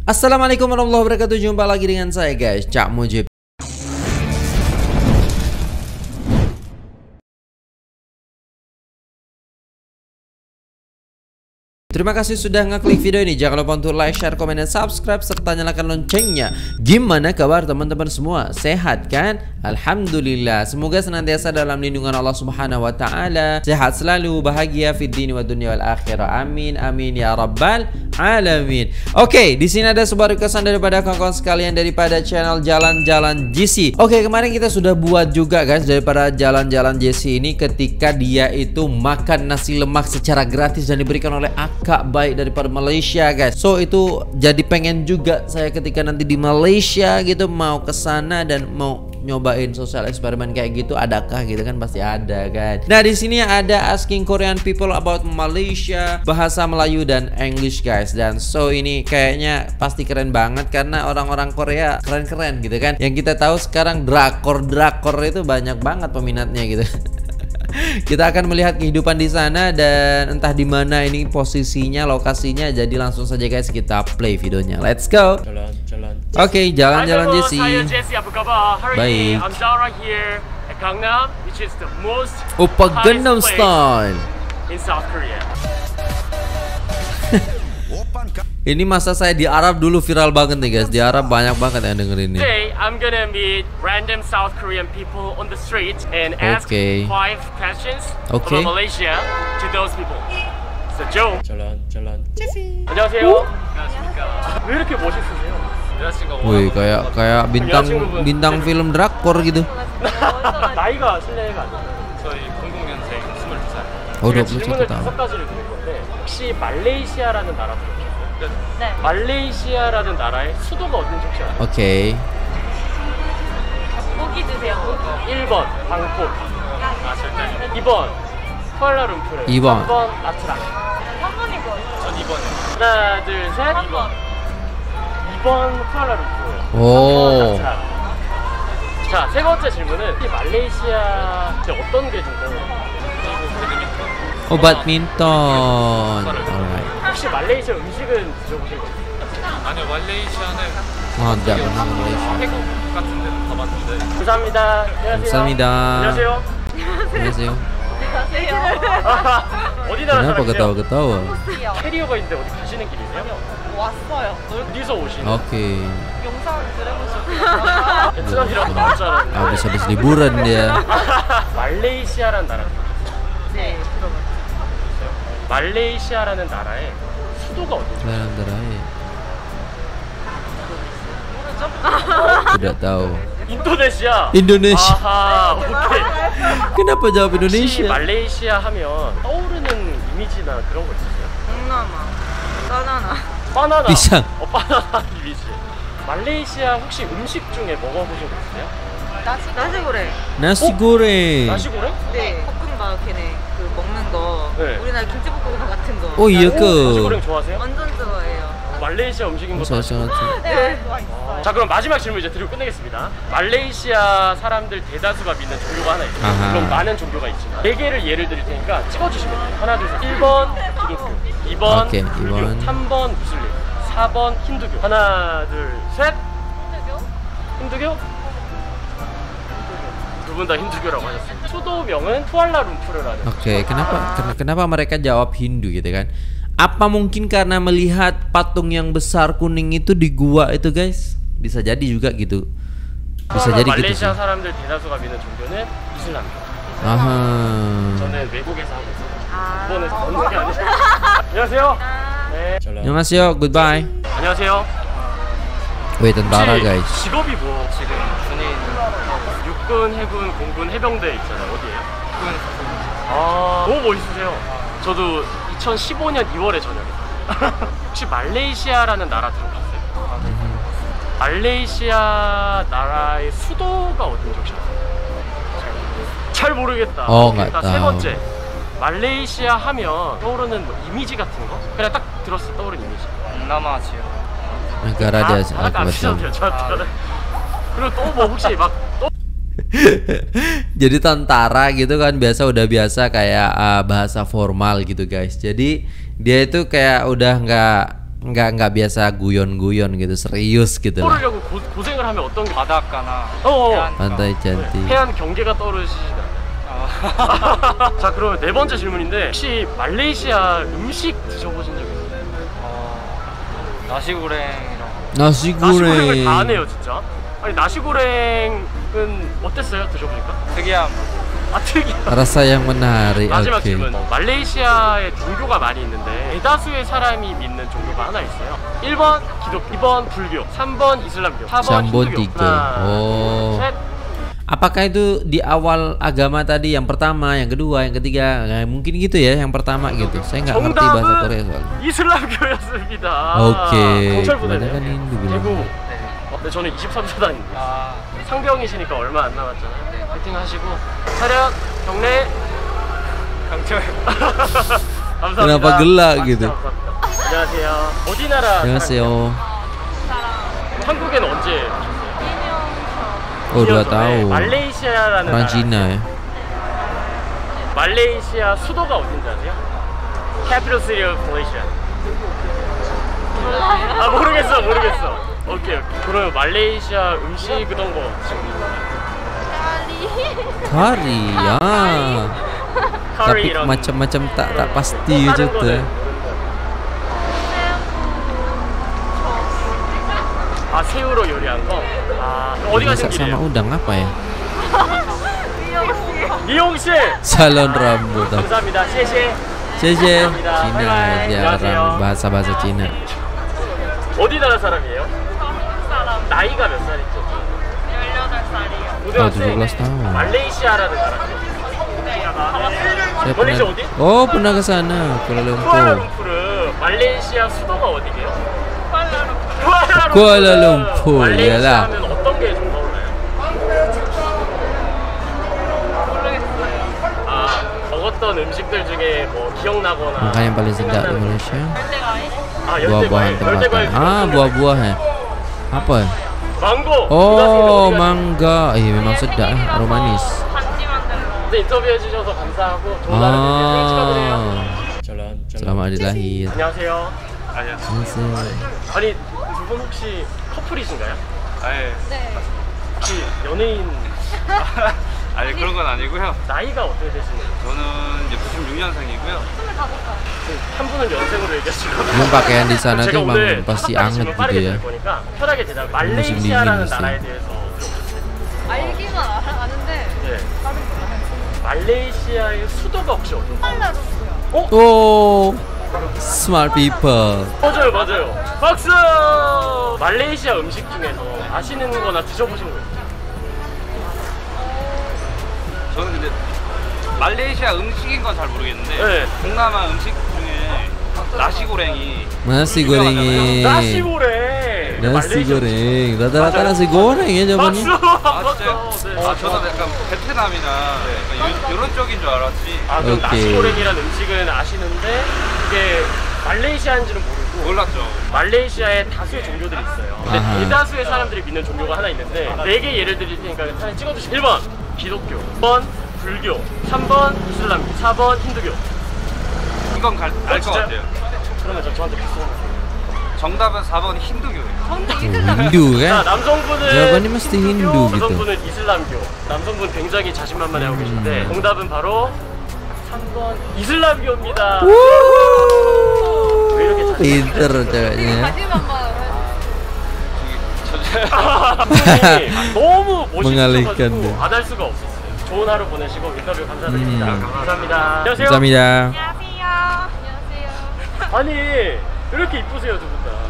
Assalamualaikum warahmatullahi wabarakatuh. Jumpa lagi dengan saya guys, Cak Mujib. Terima kasih sudah ngeklik video ini. Jangan lupa untuk like, share, komen, dan subscribe serta nyalakan loncengnya. Gimana kabar teman-teman semua? Sehat kan? Alhamdulillah. Semoga senantiasa dalam lindungan Allah Subhanahu wa taala. Sehat selalu, bahagia fid dini wa dunya wal akhirah. Amin amin ya rabbal alamin. Oke, di sini ada sebuah requestan daripada kawan-kawan sekalian daripada channel Jalan-Jalan JC. Oke, kemarin kita sudah buat juga guys daripada Jalan-Jalan JC ini ketika dia itu makan nasi lemak secara gratis dan diberikan oleh Kak baik daripada Malaysia guys. So itu jadi pengen juga saya ketika nanti di Malaysia gitu mau ke sana dan mau nyobain sosial eksperimen kayak gitu, adakah gitu kan, pasti ada kan. Nah di sini ada asking Korean people about Malaysia, bahasa Melayu dan English guys. Dan so ini kayaknya pasti keren banget karena orang-orang Korea keren-keren gitu kan. Yang kita tahu sekarang drakor itu banyak banget peminatnya gitu. Kita akan melihat kehidupan di sana dan entah di mana ini posisinya, lokasinya. Jadi langsung saja guys kita play videonya. Let's go. Oke, jalan-jalan Jesse. Baik. Oppa Gangnam Style. Ini masa saya di Arab dulu viral banget nih guys. Di Arab banyak banget yang dengerin ini. Today I'm gonna meet random South Korean people on the street and ask 5 questions about Malaysia to those people. So Joe. jalan. 안녕하세요. 안녕하십니까. 왜 이렇게 멋있으세요? Wih, kayak bintang film drakor gitu. 나이가 실례가 안 돼요. 저희 00년생 22살. Oh, 21 질문을 tahun. 5가지를 드릴 건데 혹시 말레이시아라는 나라 들어보셨어요? 네. 말레이시아라는 나라의 수도가 어딘지 혹시 아세요? 오케이. 보기 주세요. 1번 방콕. 아 절대. 2번 쿠알라룸푸르. 2번. 3번 나트랑. 3번이고. 전 2번이요. 하나 둘 셋. 2번. 2번 쿠알라룸푸르. 오. 3번 나트랑. 자, 세 번째 질문은 이 말레이시아 어떤 게 좀 궁금해요? badminton. Alright. 혹시 말레이시아 음식은 드셔보신 거 있어요? 아니요, 말레이시아는 Tidak pernah ke Malaysia. 태국 같은 데는 가봤는데. 감사합니다. 안녕하세요. 감사합니다. 안녕하세요. An녕하세요. 어디 나라 Kenapa 사람이세요? ketawa-ketawa? 캐리어가 있는데 어디 가시는 길이세요? 왔어요. 어디서 오시는? Oke. 영상 들어보셨어요? 베트남이라고 나올 줄 알았는데. Habis liburan dia. 말레이시아라는 나라. 네, 들어봤어요. 말레이시아라는 나라의 수도가 어디죠? Tidak tahu. 인도네시아. Indonesia. 아하, 오케이. Kenapa jawab 혹시 Indonesia? 말레이시아 하면 떠오르는 이미지나 그런 거 있으세요? 동남아, 바나나. 바나나. 비상. 바나나 이미지. 말레이시아 혹시 음식 중에 먹어보신 거 있어요? 나시고래. Nasi goreng. 나시고래? 네, 볶음밥 걔네 그 먹는 거. 네. 우리나라 김치볶음밥 같은 거. Oh iya 나시고랭 ke? 좋아하세요? 완전 좋아해요. 말레이시아 음식인 것도 Saya 아시고. sangat. 네. 자, 그럼 마지막 질문 이제 드리고 끝내겠습니다. 말레이시아 사람들 대다수가 믿는 종교가 하나 있어요. 아하. 물론 많은 종교가 있지만 4개를 예를 드릴 테니까 찍어주시면 돼요. 하나 둘 셋. 1번 기독교, 2번 오케이, 불교, 2번. 3번 무슬림, 4번 힌두교. 하나 둘 셋. 힌두교? 두 분 다 힌두교라고 하셨어요. 수도명은 쿠알라룸푸르라는. Oke, kenapa mereka jawab Hindu gitu kan? Apa mungkin karena melihat patung yang besar kuning itu di gua itu guys? Bisa jadi juga gitu. Bisa jadi gitu sih. 말레이시아 사람들 대다수가 믿는 종교는 이슬람입니다. Aha. 저는 외국에서 하고 있어요. 일본에서 없는 게 아니죠. 안녕하세요. 네. Annyeonghaseyo, goodbye. 안녕하세요. Wih, tentara 혹시 guys. 직업이 뭐 지금 군에 있는 육군, 해군, 공군, 해병대 있잖아요. 어디예요? 아, 너무 멋있으세요. 저도 2015년 2월에 전역했어요. 혹시 말레이시아라는 나라 들어봤어요? 말레이시아 나라의 수도가 어딘지 혹시 아세요? 잘 모르겠다. nggak 일단 세 tahu. 번째, 말레이시아 하면 떠오르는 뭐 이미지 같은 거? 그냥 딱 들었을 때 떠오르는 이미지. 동남아 지역. Negara dia 아까 안 betul. 비슷한데요, 그리고 또 뭐 혹시 막 Jadi tentara gitu kan udah biasa kayak bahasa formal gitu guys. Jadi dia itu kayak udah nggak nggak biasa guyon-guyon gitu, serius gitu lah. 떠오르려고 고생을 하면 어떤 게 바닷가나 Pantai Cantik. 해안 경계가 떠오르시나요? 자, 그럼 네 번째 질문인데 혹시 말레이시아 음식 드셔보신 적 있어요? 나시고랭이랑 나시고랭을 다 하네요 진짜. 아니 나시고랭은 어땠어요? 드셔보니까? 특이함. 특이함. Rasa yang menarik. 마지막 오케이. 질문. 말레이시아에 종교가 많이 있는데 대다수의 사람이 믿는 종교가 하나 있어요. 1번 기독교, 2번 불교, 3번 이슬람교, 4번 힌두교. Oh. 셋. Apakah itu di awal agama tadi yang pertama, yang kedua, yang ketiga? Nah, mungkin gitu ya, yang pertama gitu. Saya nggak ngerti bahasa Korea soalnya. 이슬람교였습니다. 오케이. 경찰부대네요. kebanyakan Hindu bilang. 대구. 근데 저는 23사단입니다. 상병이시니까 얼마 안 남았잖아요. 파이팅 하시고 차렷 경례 강철. 감사합니다. Kenapa gelak gitu? 감사합니다. 안녕하세요. 어디 나라? 안녕하세요. 한국에는 언제? Oh, 2 tahun. 말레이시아라는 Orang 나라. Cina ya. 말레이시아 수도가 어딘지 아세요? Capital City of Malaysia. 모르겠어. 오케이. 그러면 말레이시아 음식 어떤 거 지금? Kari ya. Tapi 이런 macam-macam tak pasti gitu tuh. 새우로 요리한 거. 어디 가신 Masak sama 길이에요? udang apa ya? 미용실. Salon rambut. 감사합니다. 셰셰. Cina 바이바이. jarang bahasa Cina. 어디 나라 사람이에요? 나이가 몇 살이죠? 18살이요. 17 tahun. 말레이시아라는 나라죠. Saya 말레이시아 pernah. 어디? Oh, pernah ke sana, Kuala Lumpur. 쿠알라룸푸르. 말레이시아 수도가 어디게요? Kuala Lumpur, 말레이시아 iyalah. 하면 어떤 게 좀 떠올라요? 먹었던 음식들 중에 뭐 기억나거나. Makan yang paling sedap di Malaysia. Buah-buahan 열대과일. terbakar. Buah-buah ya. Apa ya? 망고. Oh, mangga. Memang sedap, aroma manis. 네, 인터뷰해 주셔서 감사하고 좋은 하루 되세요. 생일 축하드려요. Selamat hari lahir. 안녕하세요. An녕하세요. 아니, 두 분 혹시 커플이신가요? 아예. 혹시 연예인 아니 그런 건 아니고요. 나이가 어떻게 되시나요? 저는 96년생이고요. 한 분은 연생으로 얘기하시고 Memang pakaian di sana 제가 tuh 오늘 emang pasti 다섯 가지 anget 질문 gitu 빠르게 ya. 드릴 거니까 편하게 대답. musim 말레이시아라는 dingin 나라에 sih. 대해서 알기만 아는데 네. 말레이시아의 수도가 혹시 어딘가요? Oh, smart people. 맞아요. 박수! 말레이시아 음식 중에서 아시는 거나 드셔보신 거 있어요? 저는 근데 말레이시아 음식인 건 잘 모르겠는데 네. 동남아 음식 중에 나시고랭이 Nasi goreng. 나시고랭. Nasi goreng. Rata-rata nasi goreng ya jawabannya. 박수! 진짜요? 저는 약간 베트남이나 약간 이런 쪽인 줄 알았지. 그럼 오케이. 나시고랭이라는 음식은 아시는데 이게 말레이시아인지는 모르고 몰랐죠. 말레이시아에 다수의 종교들이 있어요. 근데 아하. 대다수의 사람들이 믿는 종교가 하나 있는데 4개 예를 드릴 테니까 사진 찍어주시죠. 1번 기독교, 2번 불교, 3번 이슬람교, 4번 힌두교. 이건 알 것 진짜요? 같아요. 그러면 저한테 비슷한 정답은 4번 힌두교예요. Hindu 자, kan? 남성분은 Jawabannya mesti Hindu gitu. 여성분은 이슬람교. 남성분 굉장히 자신만만해하고 계신데 정답은 바로 3번 이슬람교입니다. 왜 이렇게 Pinter ceweknya. 너무 Mengalihkan 멋있어가지고 dia. 안 할 수가 없었어요. 좋은 하루 보내시고 인터뷰 감사드립니다. 감사합니다. 안녕하세요. 감사합니다. 아니 왜 이렇게 이쁘세요 두 분 다?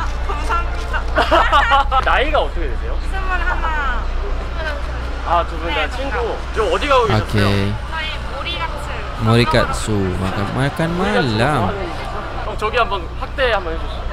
감사합니다. 나이가 어떻게 되세요? 21. 두 분 다 친구. 저 어디 가고 계셨어요? Oke. 저희 Morikatsu, makan malam. 저기 한번 확대 한번 해주시죠.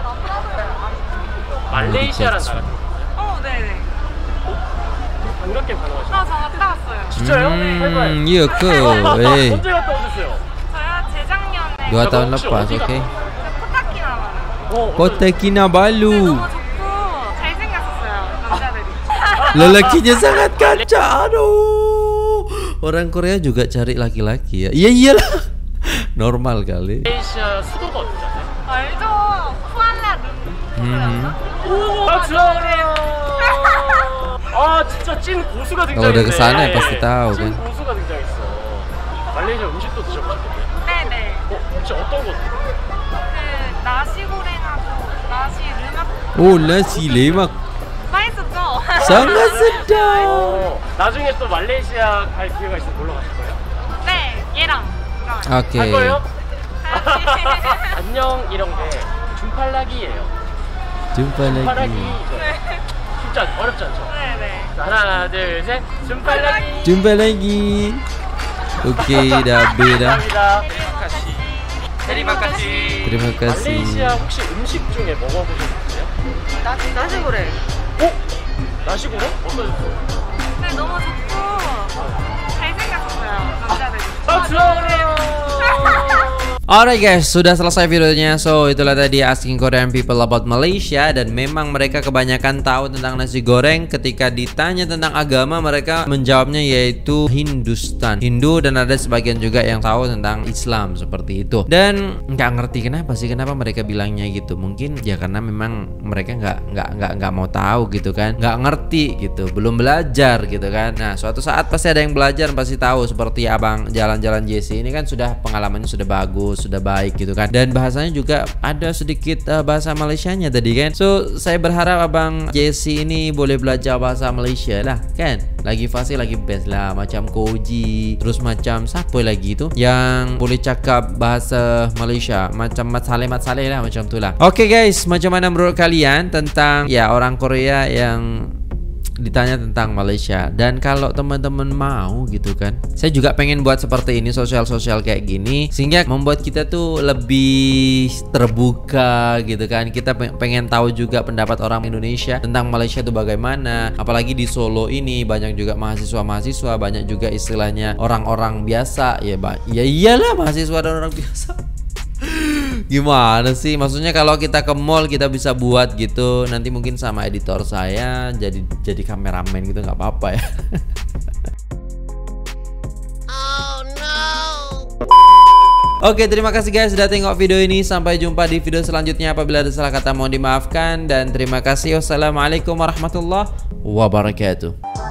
말레이시아라는 나라. 네네. 반갑게 반응하시죠. 저 갔다 왔어요. 진짜요? 하이파이. Iya ke? Eh, 언제 갔다 오셨어요? 저요 재작년에 2 tahun 혹시 lepas, 어디가? oke. 코타키나바루. Kota Kinabalu. 너무 좋고 잘생겼었어요 남자들이. Lelakinya sangat kacau. Aduh. Orang Korea juga cari laki-laki ya. Iya iyalah. Normal kali. 말레이시아 수도가 어디죠? 알죠? 쿠알라룸푸르. 아 진짜 찐 고수가 등장했네. Kalau udah kesana pasti tahu kan. 찐 고수가 등장했어. 말레이시아 음식도 드셔보셨겠네요. 네네. 혹시 어떤 거? 그 나시고랭하고 나시 르막. Oh, nasi lemak. 맛있었죠? Sangat sedap. 나중에 또 말레이시아 갈 기회가 있으면 놀러 가실 거예요? 네, 얘랑. Oke. 갈 거예요? 안녕 이런 게 줌팔라기예요. Jumpa 줌팔라기 lagi. 쉽지 않, 어렵지 않죠? 네네. 하나 둘 셋 줌팔라기. Jumpa lagi. Oke, dah beda. 감사합니다. Terima kasih. Terima kasih. 말레이시아 혹시 음식 중에 먹어보셨어요? 나시고랭. 어? 나시고래? 어떠셨어요? 네, 너무 좋고 잘생겼어요, 남자들이. 박수! Alright guys, sudah selesai videonya. So itulah tadi asking Korean people about Malaysia. Dan memang mereka kebanyakan tahu tentang nasi goreng. Ketika ditanya tentang agama, mereka menjawabnya yaitu Hindustan, Hindu. Dan ada sebagian juga yang tahu tentang Islam seperti itu. Dan nggak ngerti kenapa sih, kenapa mereka bilangnya gitu. Mungkin ya karena memang mereka nggak mau tahu gitu kan, nggak ngerti gitu, belum belajar gitu kan. Nah suatu saat pasti ada yang belajar, pasti tahu. Seperti abang jalan-jalan JC ini kan sudah pengalamannya sudah bagus, sudah baik gitu kan, dan bahasanya juga ada sedikit bahasa Malaysianya tadi kan. So saya berharap abang JC ini boleh belajar bahasa Malaysia lah kan. Lagi fasih, lagi best lah, macam Koji, terus macam siapa lagi itu yang boleh cakap bahasa Malaysia, macam Mat Saleh lah, macam tu lah. Oke guys, macam mana menurut kalian tentang ya orang Korea yang ditanya tentang Malaysia? Dan kalau teman-teman mau gitu kan, saya juga pengen buat seperti ini, sosial kayak gini, sehingga membuat kita tuh lebih terbuka gitu kan. Kita pengen tahu juga pendapat orang Indonesia tentang Malaysia itu bagaimana. Apalagi di Solo ini banyak juga mahasiswa, banyak juga istilahnya orang-orang biasa. Ya iyalah, mahasiswa dan orang biasa. Gimana sih? Maksudnya kalau kita ke mall kita bisa buat gitu. Nanti mungkin sama editor saya jadi kameramen gitu, nggak apa-apa ya. Oh no. Oke, terima kasih guys sudah tengok video ini. Sampai jumpa di video selanjutnya. Apabila ada salah kata mohon dimaafkan. Dan terima kasih. Wassalamualaikum warahmatullahi wabarakatuh.